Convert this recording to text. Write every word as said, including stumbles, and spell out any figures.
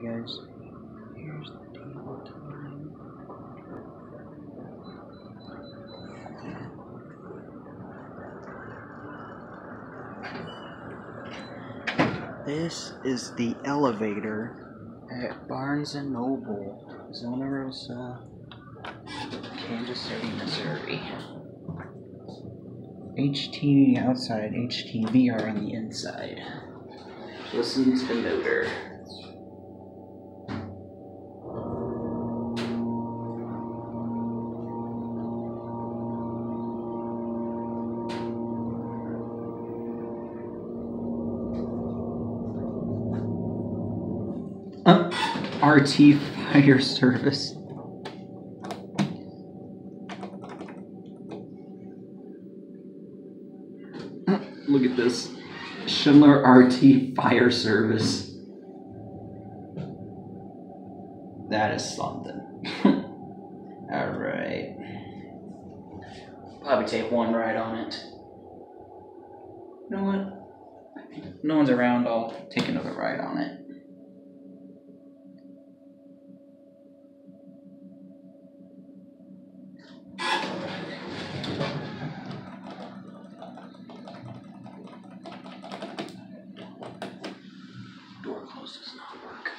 guys. Here's the table time. This is the elevator at Barnes and Noble, Zona Rosa, Kansas City, Missouri. H T outside, H T V R on the inside. Listen to the motor. Uh, R T Fire Service. Uh, look at this. Schindler R T Fire Service. That is something. Alright. Probably take one ride on it. You know what? No one's around, I'll take another ride on it. Door closed does not work.